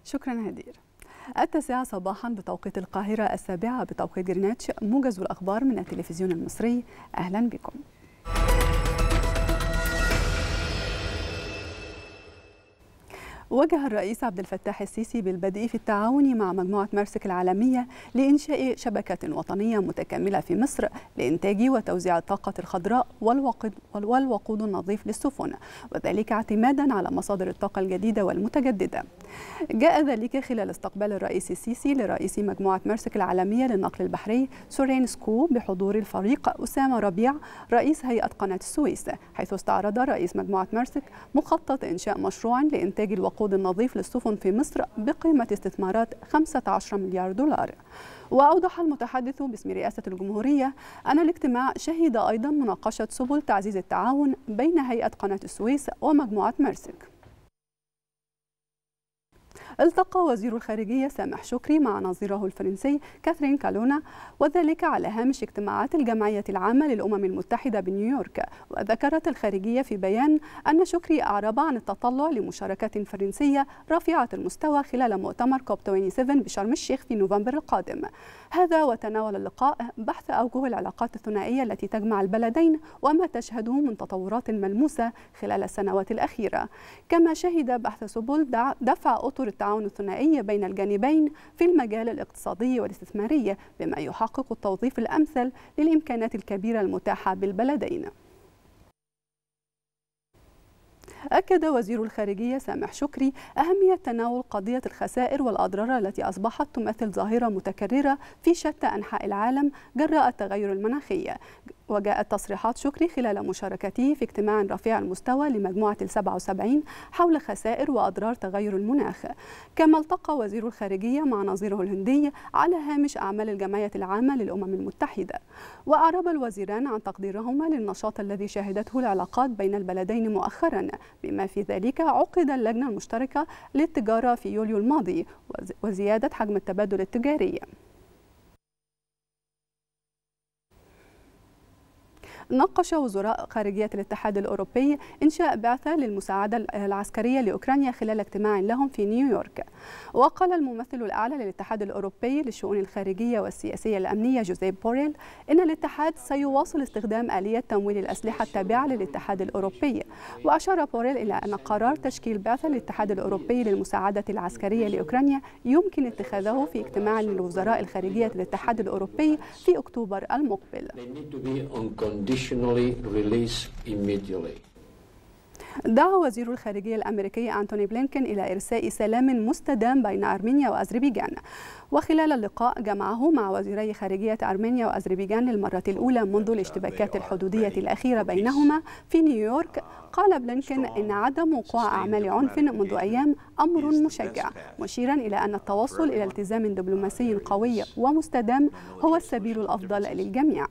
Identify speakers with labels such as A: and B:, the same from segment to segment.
A: شكرا هدير. 9 صباحا بتوقيت القاهرة، 7 بتوقيت جرينتش، موجز الأخبار من التلفزيون المصري. أهلا بكم. وجه الرئيس عبد الفتاح السيسي بالبدء في التعاون مع مجموعة مارسك العالمية لإنشاء شبكة وطنية متكاملة في مصر لإنتاج وتوزيع الطاقة الخضراء والوقود النظيف للسفن، وذلك اعتمادا على مصادر الطاقة الجديدة والمتجددة. جاء ذلك خلال استقبال الرئيس السيسي لرئيس مجموعة مارسك العالمية للنقل البحري سورين سكو بحضور الفريق أسامة ربيع رئيس هيئة قناة السويس، حيث استعرض رئيس مجموعة مارسك مخطط إنشاء مشروع لإنتاج الوقود النظيف للسفن في مصر بقيمة استثمارات 15 مليار دولار. وأوضح المتحدث باسم رئاسة الجمهورية أن الاجتماع شهد أيضا مناقشة سبل تعزيز التعاون بين هيئة قناة السويس ومجموعة مارسك. التقى وزير الخارجية سامح شكري مع نظيره الفرنسي كاثرين كالونا، وذلك على هامش اجتماعات الجمعية العامة للأمم المتحدة بنيويورك. وذكرت الخارجية في بيان أن شكري أعرب عن التطلع لمشاركة فرنسية رفيعة المستوى خلال مؤتمر كوب 27 بشرم الشيخ في نوفمبر القادم. هذا وتناول اللقاء بحث أوجه العلاقات الثنائية التي تجمع البلدين وما تشهده من تطورات ملموسة خلال السنوات الأخيرة. كما شهد بحث سبل دفع أطر التعاون الثنائي بين الجانبين في المجال الاقتصادي والاستثماري، بما يحقق التوظيف الأمثل للإمكانات الكبيرة المتاحة بالبلدين. أكد وزير الخارجية سامح شكري أهمية تناول قضية الخسائر والأضرار التي أصبحت تمثل ظاهرة متكررة في شتى أنحاء العالم جراء التغير المناخي. وجاءت تصريحات شكري خلال مشاركته في اجتماع رفيع المستوى لمجموعة 77 حول خسائر وأضرار تغير المناخ. كما التقى وزير الخارجية مع نظيره الهندي على هامش أعمال الجمعية العامة للأمم المتحدة. وأعرب الوزيران عن تقديرهما للنشاط الذي شهدته العلاقات بين البلدين مؤخرا، بما في ذلك عقد اللجنة المشتركة للتجارة في يوليو الماضي وزيادة حجم التبادل التجاري. ناقش وزراء خارجية الاتحاد الأوروبي إنشاء بعثة للمساعدة العسكرية لأوكرانيا خلال اجتماع لهم في نيويورك. وقال الممثل الأعلى للاتحاد الأوروبي للشؤون الخارجية والسياسية الأمنية جوزيب بوريل إن الاتحاد سيواصل استخدام آلية تمويل الأسلحة التابعة للاتحاد الأوروبي. وأشار بوريل إلى أن قرار تشكيل بعثة للاتحاد الأوروبي للمساعدة العسكرية لأوكرانيا يمكن اتخاذه في اجتماع لوزراء الخارجية الاتحاد الأوروبي في أكتوبر المقبل. دعا وزير الخارجية الأمريكي أنتوني بلينكين إلى إرساء سلام مستدام بين أرمينيا وأذربيجان. وخلال اللقاء جمعه مع وزيري خارجية أرمينيا وأذربيجان للمرة الأولى منذ الاشتباكات الحدودية الأخيرة بينهما في نيويورك، قال بلينكين إن عدم وقوع أعمال عنف منذ أيام أمر مشجع، مشيرا إلى أن التوصل إلى التزام دبلوماسي قوي ومستدام هو السبيل الأفضل للجميع.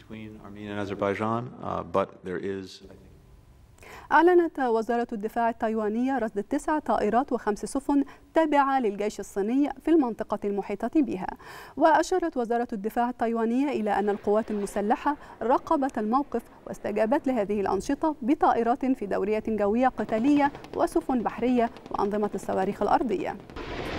A: أعلنت وزارة الدفاع التايوانية رصد 9 طائرات و5 سفن تابعة للجيش الصيني في المنطقة المحيطة بها. وأشارت وزارة الدفاع التايوانية إلى أن القوات المسلحة راقبت الموقف واستجابت لهذه الأنشطة بطائرات في دورية جوية قتالية وسفن بحرية وأنظمة الصواريخ الأرضية.